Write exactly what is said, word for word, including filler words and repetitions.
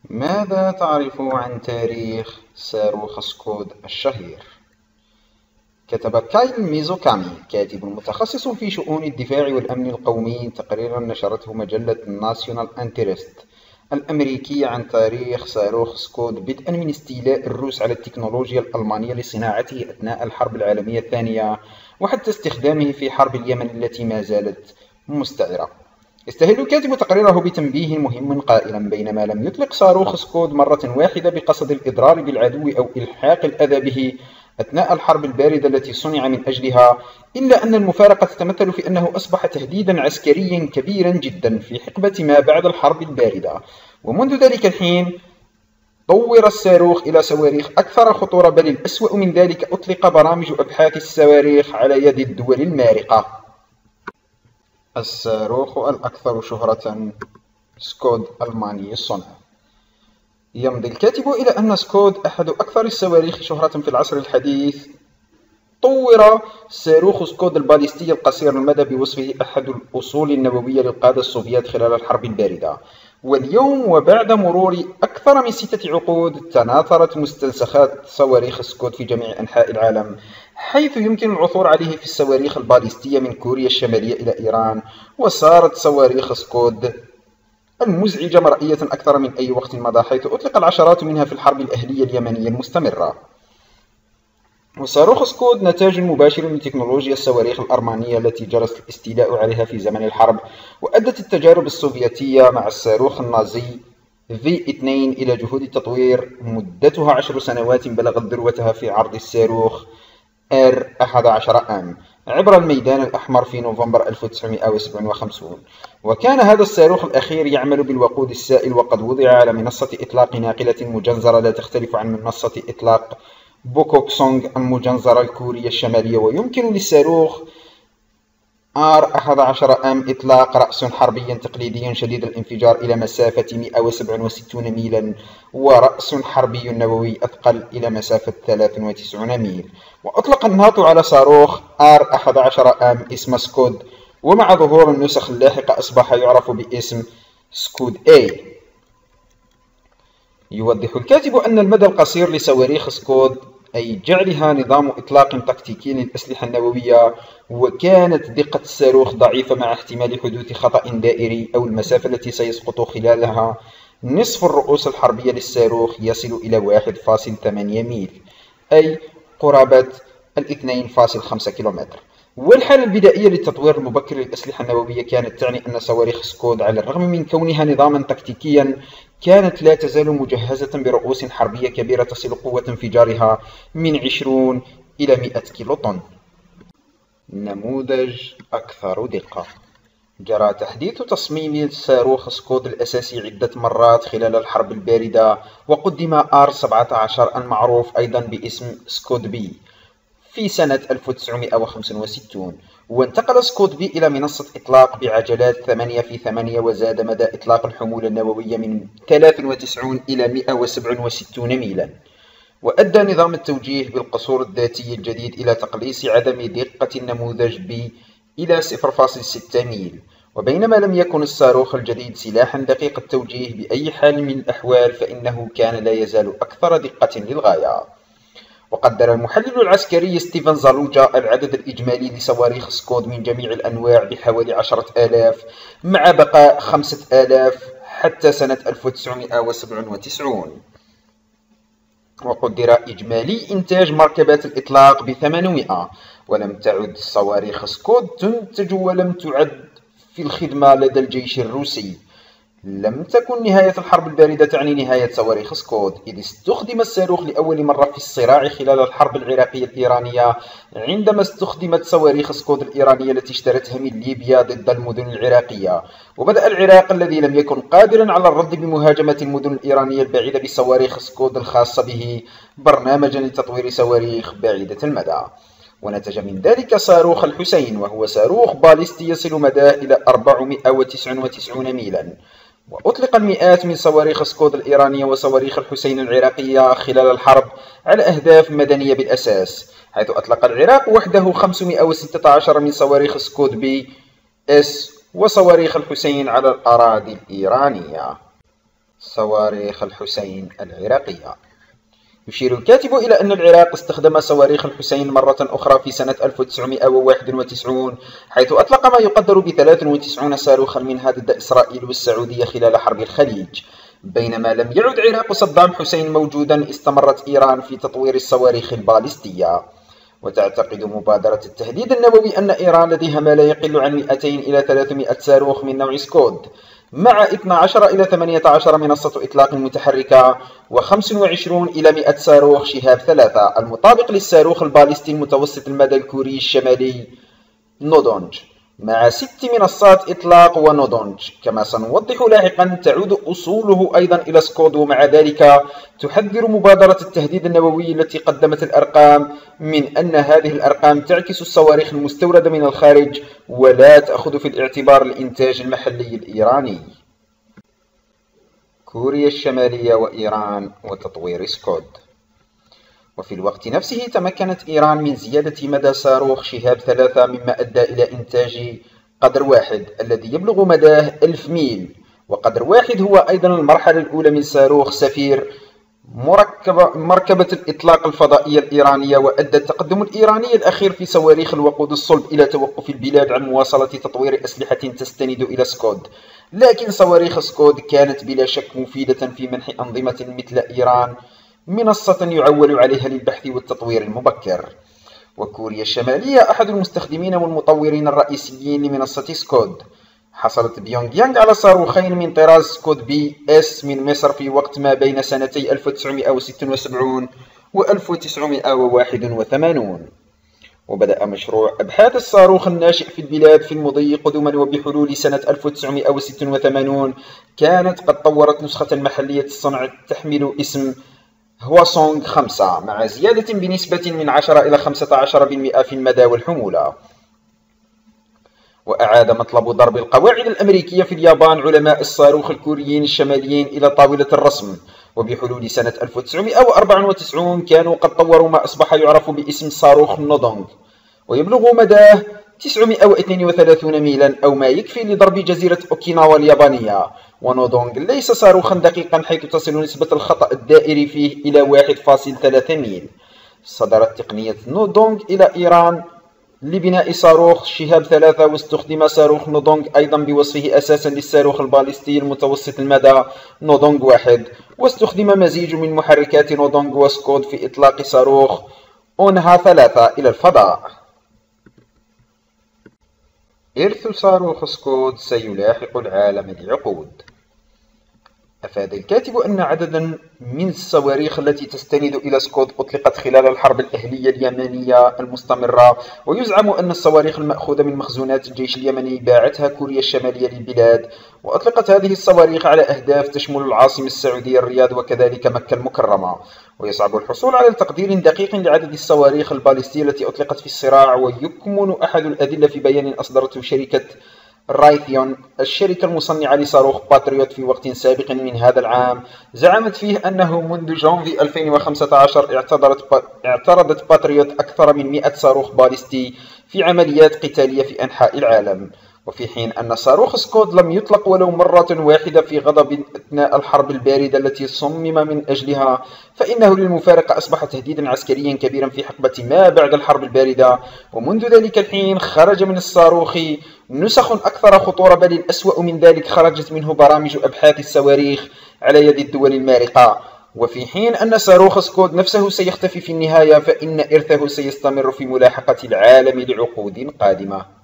ماذا تعرف عن تاريخ صاروخ سكود الشهير؟ كتب كايل ميزوكامي كاتب متخصص في شؤون الدفاع والأمن القومي تقريرا نشرته مجلة ناسيونال انترست الأمريكية عن تاريخ صاروخ سكود بدءا من استيلاء الروس على التكنولوجيا الألمانية لصناعته أثناء الحرب العالمية الثانية وحتى استخدامه في حرب اليمن التي ما زالت مستعرة. يستهل الكاتب تقريره بتنبيه مهم قائلا: بينما لم يطلق صاروخ سكود مرة واحدة بقصد الإضرار بالعدو أو إلحاق الأذى به أثناء الحرب الباردة التي صنع من أجلها، إلا أن المفارقة تتمثل في أنه أصبح تهديدا عسكريا كبيرا جدا في حقبة ما بعد الحرب الباردة، ومنذ ذلك الحين طور الصاروخ إلى صواريخ أكثر خطورة، بل الأسوأ من ذلك أطلق برامج أبحاث الصواريخ على يد الدول المارقة. الصاروخ الأكثر شهرة سكود ألماني الصنع. يمضي الكاتب إلى أن سكود أحد أكثر الصواريخ شهرة في العصر الحديث. طور صاروخ سكود الباليستي القصير المدى بوصفه أحد الأصول النووية للقادة السوفيات خلال الحرب الباردة، واليوم وبعد مرور أكثر من ستة عقود تناثرت مستنسخات صواريخ سكود في جميع أنحاء العالم، حيث يمكن العثور عليه في الصواريخ الباليستية من كوريا الشمالية إلى إيران. وصارت صواريخ سكود المزعجة مرئية أكثر من أي وقت مضى، حيث أطلق العشرات منها في الحرب الأهلية اليمنية المستمرة. وصاروخ سكود نتاج مباشر من تكنولوجيا الصواريخ الأرمانية التي جرى الاستيلاء عليها في زمن الحرب، وأدت التجارب السوفيتية مع الصاروخ النازي في اثنين إلى جهود التطوير مدتها عشر سنوات بلغت ذروتها في عرض الصاروخ آر أحد عشر آم عبر الميدان الأحمر في نوفمبر ألف وتسعمائة وسبعة وخمسين. وكان هذا الصاروخ الأخير يعمل بالوقود السائل، وقد وضع على منصة إطلاق ناقلة مجنزرة لا تختلف عن منصة إطلاق بوكوكسونغ المجنزرة الكورية الشمالية. ويمكن للصاروخ آر أحد عشر آم إطلاق رأس حربي تقليدي شديد الانفجار إلى مسافة مئة وسبعة وستين ميلا، ورأس حربي نووي أثقل إلى مسافة ثلاثة وتسعين ميل. وأطلق الناتو على صاروخ آر أحد عشر آم اسم سكود، ومع ظهور النسخ اللاحقة أصبح يعرف باسم سكود إيه. يوضح الكاتب أن المدى القصير لصواريخ سكود، أي جعلها نظام إطلاق تكتيكي للأسلحة النووية، وكانت دقة الصاروخ ضعيفة مع احتمال حدوث خطأ دائري، أو المسافة التي سيسقط خلالها نصف الرؤوس الحربية للصاروخ يصل إلى واحد فاصلة ثمانية ميل، أي قرابة اثنين فاصلة خمسة كيلومتر. والحالة البدائية للتطوير المبكر للأسلحة النووية كانت تعني أن صواريخ سكود على الرغم من كونها نظاما تكتيكيا كانت لا تزال مجهزة برؤوس حربية كبيرة تصل قوة انفجارها من عشرين إلى مئة كيلو طن. نموذج أكثر دقة. جرى تحديث تصميم صاروخ سكود الأساسي عدة مرات خلال الحرب الباردة، وقدم آر سبعة عشر المعروف أيضا باسم سكود بي في سنة ألف وتسعمائة وخمسة وستين. وانتقل سكود بي إلى منصة إطلاق بعجلات ثمانية في ثمانية، وزاد مدى إطلاق الحمولة النووية من ثلاثة وتسعين إلى مئة وسبعة وستين ميلا. وأدى نظام التوجيه بالقصور الذاتي الجديد إلى تقليص عدم دقة النموذج بي إلى صفر فاصلة ستة ميل. وبينما لم يكن الصاروخ الجديد سلاحا دقيق التوجيه بأي حال من الأحوال، فإنه كان لا يزال أكثر دقة للغاية. وقدر المحلل العسكري ستيفن زالوجا العدد الإجمالي لصواريخ سكود من جميع الأنواع بحوالي عشرة آلاف، مع بقاء خمسة آلاف حتى سنة ألف وتسعمائة وسبعة وتسعين. وقدر إجمالي إنتاج مركبات الإطلاق بثمانمائة. ولم تعد صواريخ سكود تنتج ولم تعد في الخدمة لدى الجيش الروسي. لم تكن نهاية الحرب الباردة تعني نهاية صواريخ سكود، إذ استخدم الصاروخ لأول مرة في الصراع خلال الحرب العراقية الإيرانية، عندما استخدمت صواريخ سكود الإيرانية التي اشترتها من ليبيا ضد المدن العراقية. وبدأ العراق الذي لم يكن قادرا على الرد بمهاجمة المدن الإيرانية البعيدة بصواريخ سكود الخاصة به برنامجا لتطوير صواريخ بعيدة المدى. ونتج من ذلك صاروخ الحسين، وهو صاروخ باليستي يصل مداه إلى أربعمائة وتسعة وتسعين ميلا. وأطلق المئات من صواريخ سكود الإيرانية وصواريخ الحسين العراقية خلال الحرب على أهداف مدنية بالأساس، حيث أطلق العراق وحده خمسمائة وستة عشر من صواريخ سكود بي إس وصواريخ الحسين على الأراضي الإيرانية. صواريخ الحسين العراقية. يشير الكاتب إلى أن العراق استخدم صواريخ الحسين مرة أخرى في سنة ألف وتسعمائة وواحد وتسعين، حيث أطلق ما يقدر ب ثلاث وتسعين صاروخا منها ضد إسرائيل والسعودية خلال حرب الخليج. بينما لم يعد عراق صدام حسين موجودا، استمرت إيران في تطوير الصواريخ البالستية. وتعتقد مبادرة التهديد النووي أن إيران لديها ما لا يقل عن مئتين إلى ثلاثمائة صاروخ من نوع سكود، مع اثنتي عشرة إلى ثمانية عشر منصة إطلاق متحركة، وخمسة وعشرين إلى مئة صاروخ شهاب ثلاثة المطابق للصاروخ البالستي المتوسط المدى الكوري الشمالي نودونج، مع ست منصات إطلاق ونودونج. كما سنوضح لاحقا تعود أصوله أيضا إلى سكود، ومع ذلك تحذر مبادرة التهديد النووي التي قدمت الأرقام من أن هذه الأرقام تعكس الصواريخ المستوردة من الخارج ولا تأخذ في الاعتبار الإنتاج المحلي الإيراني. كوريا الشمالية وإيران وتطوير سكود. وفي الوقت نفسه تمكنت إيران من زيادة مدى صاروخ شهاب ثلاثة، مما أدى إلى إنتاج قدر واحد الذي يبلغ مداه ألف ميل، وقدر واحد هو أيضا المرحلة الأولى من صاروخ سفير مركبة, مركبة الإطلاق الفضائية الإيرانية. وأدى التقدم الإيراني الأخير في صواريخ الوقود الصلب إلى توقف البلاد عن مواصلة تطوير أسلحة تستند إلى سكود، لكن صواريخ سكود كانت بلا شك مفيدة في منح أنظمة مثل إيران منصة يعول عليها للبحث والتطوير المبكر. وكوريا الشمالية أحد المستخدمين والمطورين الرئيسيين لمنصة سكود. حصلت بيونغ يانغ على صاروخين من طراز سكود بي اس من مصر في وقت ما بين سنتي ألف وتسعمائة وستة وسبعين و ألف وتسعمائة وواحد وثمانين. وبدأ مشروع أبحاث الصاروخ الناشئ في البلاد في المضي قدما، وبحلول سنة ألف وتسعمائة وستة وثمانين كانت قد طورت نسخة محلية الصنع تحمل اسم هواسونغ خمسة، مع زيادة بنسبة من عشرة إلى خمسة عشر بالمئة في المدى والحمولة. وأعاد مطلب ضرب القواعد الأمريكية في اليابان علماء الصاروخ الكوريين الشماليين إلى طاولة الرسم، وبحلول سنة ألف وتسعمائة وأربعة وتسعين كانوا قد طوروا ما أصبح يعرف باسم صاروخ نودونغ، ويبلغ مداه تسعمائة واثنين وثلاثين ميلا أو ما يكفي لضرب جزيرة أوكيناوا اليابانية. ونودونغ ليس صاروخا دقيقا، حيث تصل نسبة الخطأ الدائري فيه إلى واحد فاصلة ثلاثة ميل. صدرت تقنية نودونغ إلى إيران لبناء صاروخ شهاب ثلاثة، واستخدم صاروخ نودونغ أيضا بوصفه أساسا للصاروخ البالستي المتوسط المدى نودونغ واحد، واستخدم مزيج من محركات نودونغ وسكود في إطلاق صاروخ أونها ثلاثة إلى الفضاء. إرث صاروخ سكود سيلاحق العالم لعقود. أفاد الكاتب أن عددا من الصواريخ التي تستند إلى سكود أطلقت خلال الحرب الأهلية اليمنية المستمرة، ويزعم أن الصواريخ المأخوذة من مخزونات الجيش اليمني باعتها كوريا الشمالية للبلاد، وأطلقت هذه الصواريخ على أهداف تشمل العاصمة السعودية الرياض وكذلك مكة المكرمة. ويصعب الحصول على تقدير دقيق لعدد الصواريخ البالستية التي أطلقت في الصراع، ويكمن أحد الأدلة في بيان أصدرته شركة رايثيون الشركة المصنعة لصاروخ باتريوت في وقت سابق من هذا العام، زعمت فيه أنه منذ جانفي ألفين وخمسة عشر اعترضت, اعترضت باتريوت أكثر من مئة صاروخ باليستي في عمليات قتالية في أنحاء العالم. وفي حين أن صاروخ سكود لم يطلق ولو مرة واحدة في غضب أثناء الحرب الباردة التي صمم من أجلها، فإنه للمفارقة أصبح تهديدا عسكريا كبيرا في حقبة ما بعد الحرب الباردة. ومنذ ذلك الحين خرج من الصاروخ نسخ أكثر خطورة، بل الأسوأ من ذلك خرجت منه برامج أبحاث الصواريخ على يد الدول المارقة. وفي حين أن صاروخ سكود نفسه سيختفي في النهاية، فإن إرثه سيستمر في ملاحقة العالم لعقود قادمة.